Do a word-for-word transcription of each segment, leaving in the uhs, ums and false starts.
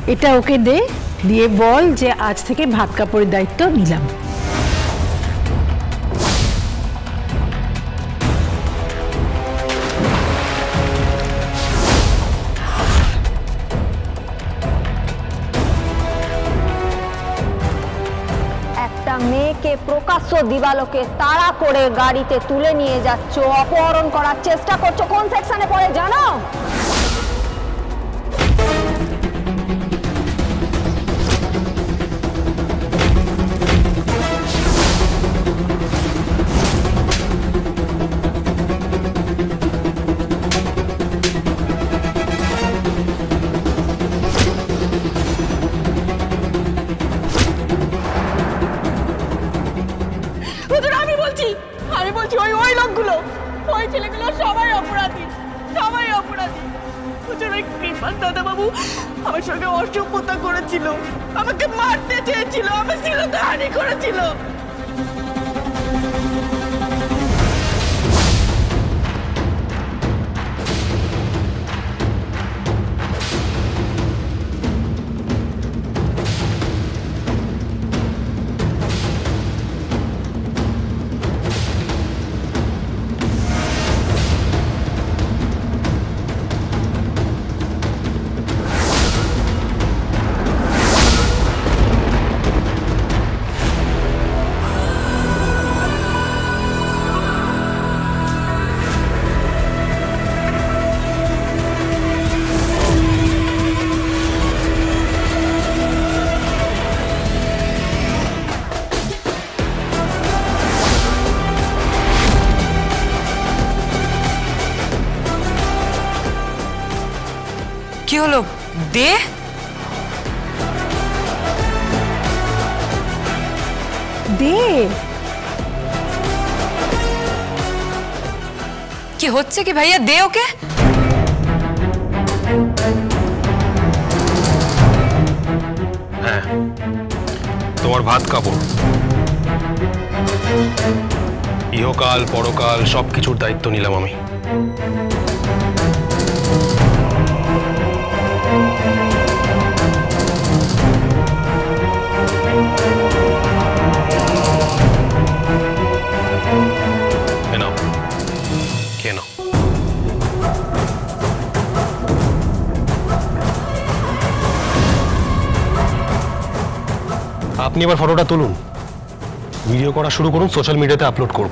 এটা ওকে দে, দিয়ে বল যে আজ থেকে ভাত কাপড়ের দায়িত্ব নিলাম। একটা মেয়েকে প্রকাশ্য দিবালোকে তাড়া করে গাড়িতে তুলে নিয়ে যাচ্ছ, অপহরণ করার চেষ্টা করছো, কোন সেকশনে পড়ে জানো? আমি বলছি ওই ওই লোকগুলো, ওই ছেলেগুলো সবাই অপরাধী, সবাই অপরাধী। ওই কৃপাল দাদা বাবু আমার সঙ্গে অসভ্যতা করেছিল, আমাকে মারতে চেয়েছিল, আমার শ্লীলতাহানি করেছিল। কি হলো? দে দে কি হচ্ছে কি ভাইয়া? দে ওকে। হ্যাঁ, তোমার ভাত কাপড়, ইহকাল পরকাল সবকিছুর দায়িত্ব নিলাম আমি। আপনি এবার ফটোটা তুলুন, ভিডিও করা শুরু করুন, সোশ্যাল মিডিয়াতে আপলোড করব।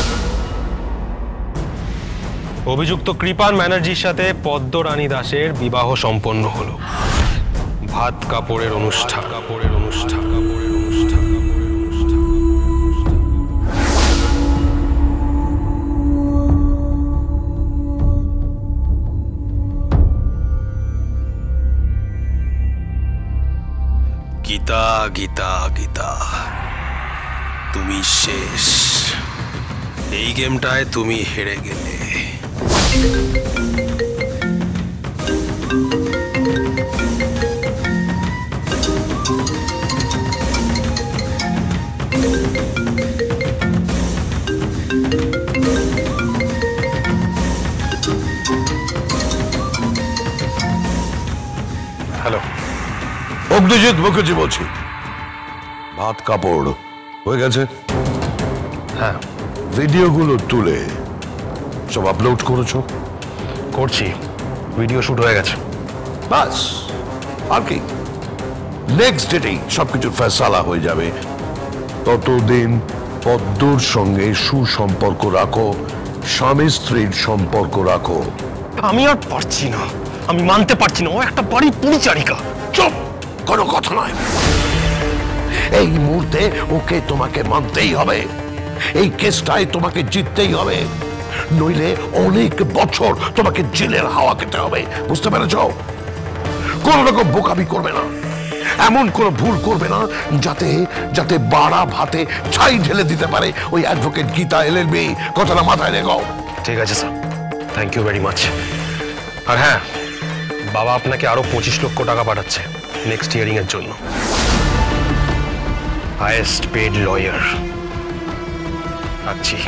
অভিযুক্ত কৃপান ব্যানার্জির সাথে পদ্ম রানী দাসের বিবাহ সম্পন্ন হলো। ভাত কাপড়ের অনুষ্ঠান কাপড়ের অনুষ্ঠান কাপড়ের অনুষ্ঠান গীতা গীতা গীতা, তুমি শেষ। এই গেমটায় তুমি হেরে গেলে। হ্যালো, অগ্নিজিৎ মুখার্জি বলছি। ভাত কাপড় হয়ে গেছে? হ্যাঁ। ভিডিওগুলো তুলে সব আপলোড করেছো? করছি, ভিডিও শুট হয়ে গেছে। বাস, আর কি? নেক্সট ডেটেই সবকিছুর ফয়সালা হয়ে যাবে। ততদিন পদ্মর সঙ্গে সুসম্পর্ক রাখো, স্বামী স্ত্রীর সম্পর্ক রাখো। আমি আর পারছি না, আমি মানতে পারছি না, ও একটা বাড়ি পরিচারিকা। চুপ, কোনো কথা নয়। এই মুহূর্তে ওকে তোমাকে মানতেই হবে, এই কেসটায় তোমাকে জিততেই হবে, নইলে অনেক বছর তোমাকে জেলের হাওয়া খেতে হবে। বুঝতে পেরেছ? কোন রকম বোকামি করবে না, এমন কোন ভুল করবে না যাতে যাতে বাড়া ভাতে ছাই ঢেলে দিতে পারে ওই advocate Gita L L B. কথাটা মাথায় রেখো। ঠিক আছে sir, thank you very much. আর হ্যাঁ, বাবা আপনাকে আরো পঁচিশ লক্ষ টাকা পাঠাচ্ছে নেক্সট হিয়ারিং এর জন্য। Highest paid lawyer. রাখছি।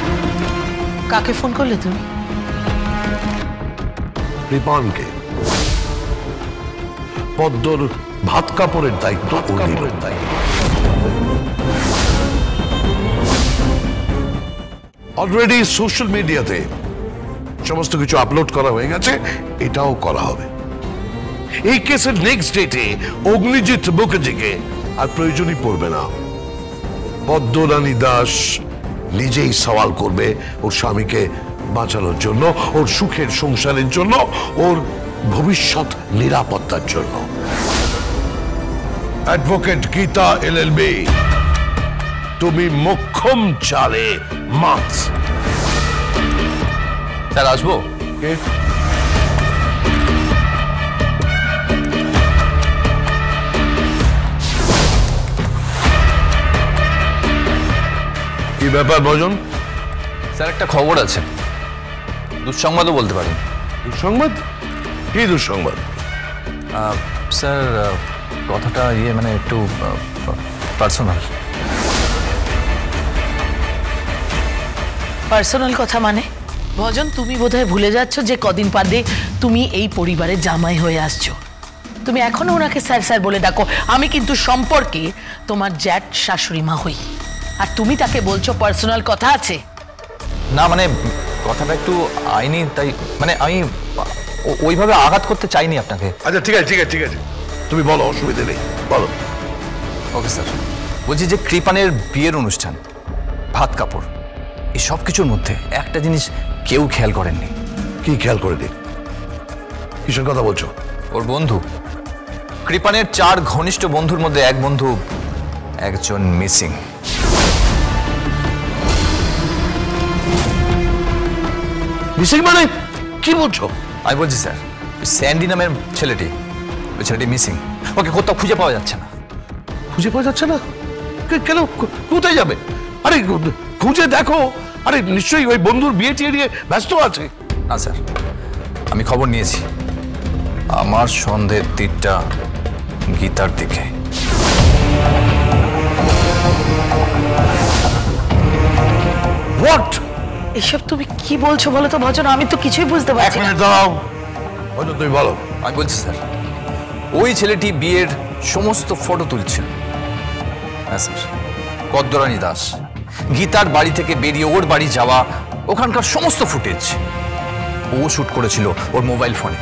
কাকে ফোন করলে তুমি? কৃপানকে। পদ্মর ভাত কাপড়ের দায়িত্ব অলরেডি সোশ্যাল মিডিয়াতে সমস্ত কিছু আপলোড করা হয়ে গেছে, এটাও করা হবে। এই কেসের নেক্সট ডেটে অগ্নিজিৎ মুখার্জিকে আর প্রয়োজনই পড়বে না। পদ্মরানী দাস নিজেই সওয়াল করবে ওর স্বামীকে বাঁচানোর জন্য, ওর সুখের সংসারের জন্য, ওর ভবিষ্যৎ নিরাপত্তার জন্য। Advocate Gita L L B, তুমি মোক্ষম চালে মাছ। স্যার আসবো? কি ব্যাপার ভজন? স্যার একটা খবর আছে, দুঃসংবাদও বলতে পারেন। দুঃসংবাদ? কি দুঃসংবাদ? স্যার কথাটা ইয়ে মানে একটু পার্সোনাল। পার্সোনাল কথা মানে? ভজন, তুমি বোধহয় ভুলে যাচ্ছ যে কদিন বাদে তুমি এই পরিবারের জামাই হয়ে আসছো। তুমি এখনো ওনাকে স্যার স্যার বলে ডাকো। আমি কিন্তু সম্পর্কে তোমার জ্যাঠ শাশুড়ি মা হই, আর তুমি তাকে বলছো পার্সোনাল কথা আছে। না মানে কথাটা একটু আইনি, তাই মানে আমি ওইভাবে আঘাত করতে চাইনি আপনাকে। আচ্ছা ঠিক আছে ঠিক আছে ঠিক আছে তুমি বলো, অসুবিধা নেই, বলো। ওকে স্যার, বলছি যে কৃপানের বিয়ের অনুষ্ঠান, ভাত কাপড়, এই সব কিছুর মধ্যে একটা জিনিস কেউ খেয়াল করেননি। কি খেয়াল করেনি? কিসের কথা বলছো? ওর বন্ধু, কৃপানের চার ঘনিষ্ঠ বন্ধুর মধ্যে এক বন্ধু একজন মিসিং। মিসিং মানে কি বলছো? আমি বলছি স্যার, স্যান্ডি নামের ছেলেটি, ওই ছেলেটি মিসিং। ওকে কোথাও খুঁজে পাওয়া যাচ্ছে না। খুঁজে পাওয়া যাচ্ছে না? কেন, কোথায় যাবে? আরে খুঁজে দেখো। আরে নিশ্চয়ই ওই বন্ধুর বিয়ে টিয়ে নিয়ে ব্যস্ত আছে। না স্যার, আমি খবর নিয়েছি, আমার সন্দেহের তীরটা গীতার দিকে। হোয়াট? এসব তুমি কি বলছো বলো তো ভজন? আমি তো কিছুই বুঝতে এক পারছি না। মিনিট দাঁড়াও, হয়তো তুমি বলো। আমি বলছি স্যার, ওই ছেলেটি বিয়ের সমস্ত ফটো তুলছিল। হ্যাঁ স্যার, পদ্মরানী দাস গীতার বাড়ি থেকে বেরিয়ে ওর বাড়ি যাওয়া, ওখানকার সমস্ত ফুটেজ ও শুট করেছিল ওর মোবাইল ফোনে।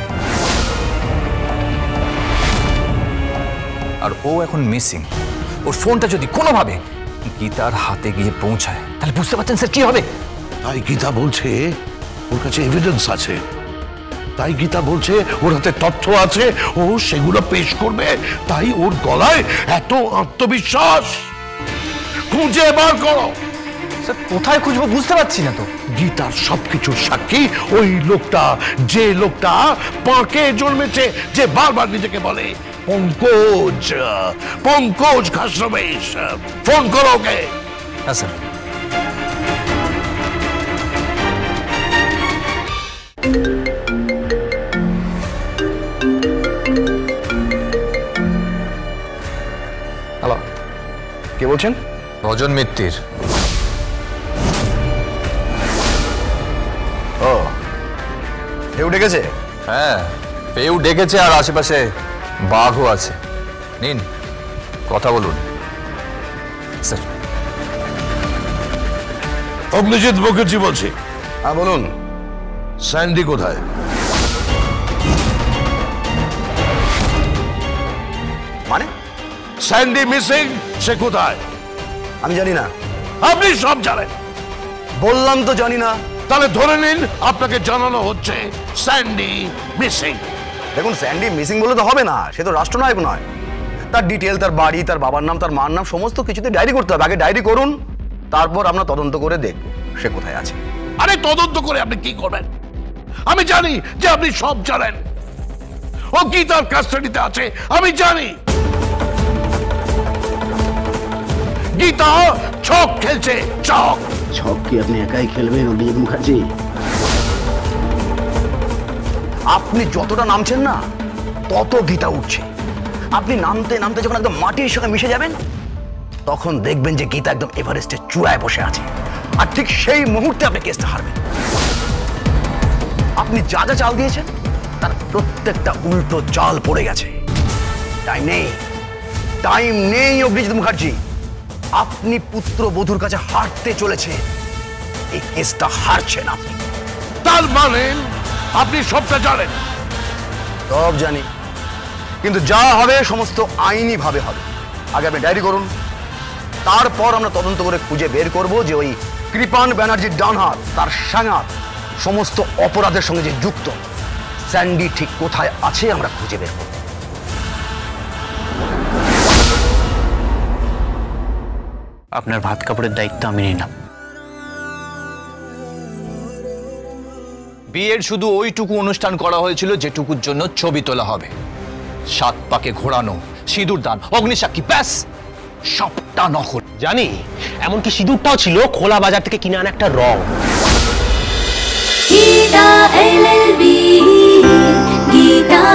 আর ও এখন মিসিং। ওর ফোনটা যদি কোনোভাবে গীতার হাতে গিয়ে পৌঁছায়, তাহলে বুঝতে পারছেন স্যার কি হবে? তাই গীতা বলছে ওর কাছে এভিডেন্স আছে, তাই গীতা বলছে ওর হাতে তথ্য আছে, ও সেগুলো পেশ করবে। তাই ওর গলায় এত আত্মবিশ্বাস। খুঁজে বার করো। স্যার কোথায় খুঁজবো বুঝতে পারছি না তো। গীতার সবকিছুর সাক্ষী ওই লোকটা, যে লোকটা পাঁকে জন্মেছে, যে বারবার নিজেকে বলে পঙ্কজ, পঙ্কজ খাসরমেশ। ফোন করো ওকে। হ্যাঁ স্যার। হ্যালো, কে বলছেন? ভজন মিত্তির। ও, কেউ ডেকেছে? হ্যাঁ, কেউ ডেকেছে, আর আশেপাশে বাঘও আছে। নিন, কথা বলুন। স্যার। অগ্নিজিৎ মুখার্জি বলছি। হ্যাঁ বলুন। স্যান্ডি কোথায়? মানে? স্যান্ডি মিসিং, সে কোথায়? আমি জানি না। আপনি সব জানেন। বললাম তো জানি না। তাহলে ধরে নিন আপনাকে জানানো হচ্ছে স্যান্ডি মিসিং। দেখুন, স্যান্ডি মিসিং বলে তো হবে না, সে তো রাষ্ট্রনায়ক নয়। তার ডিটেল, তার বাড়ি, তার বাবার নাম, তার মার নাম, সমস্ত কিছুতে ডায়েরি করতে হবে। আগে ডায়েরি করুন, তারপর আমরা তদন্ত করে দেখব সে কোথায় আছে। আরে তদন্ত করে আপনি কি করবেন? আমি জানি যে আপনি সব জানেন। ও গীতার কাস্টাডিতে আছে, আমি জানি। গীতা ছক খেলছে, ছক। ছক কি আপনি একাই খেলবেন অগ্নিজিৎ মুখার্জি? আপনি যতটা নামছেন না, তত গীতা উঠছে। আপনি নামতে নামতে যখন একদম মাটির সঙ্গে মিশে যাবেন, তখন দেখবেন যে গীতা একদম এভারেস্টের চূড়ায় বসে আছে। আর ঠিক সেই মুহূর্তে আপনি কেসটা হারবেন। আপনি যা যা চাল দিয়েছেন, তার প্রত্যেকটা উল্টো চাল পড়ে গেছে। টাইম নেই, টাইম নেই অগ্নিজিৎ মুখার্জি। আপনি পুত্র বধূর কাছে হারতে চলেছে, এই কেসটা হারছেন আপনি। তার মানে আপনি সবটা জানেন? সব জানি, কিন্তু যা হবে সমস্ত আইনি ভাবে হবে। আগে আপনি ডায়েরি করুন, তারপর আমরা তদন্ত করে খুঁজে বের করব যে ওই কৃপান ব্যানার্জির ডান হাত, তার সাঙাত, সমস্ত অপরাধের সঙ্গে যে যুক্ত স্যান্ডি ঠিক কোথায় আছে আমরা খুঁজে বের করব। আপনার ভাত কাপড়ের দায়িত্ব আমি নিলাম। বিয়ের শুধু ওইটুকু অনুষ্ঠান করা হয়েছিল যেটুকুর জন্য ছবি তোলা হবে। সাত পাকে ঘোরানো, সিঁদুর দান, অগ্নিসাক্ষী, ব্যাস সবটা নকল। জানি, এমনকি সিঁদুরটাও ছিল খোলা বাজার থেকে কিনে আনা একটা রং। Geeta L L B, Geeta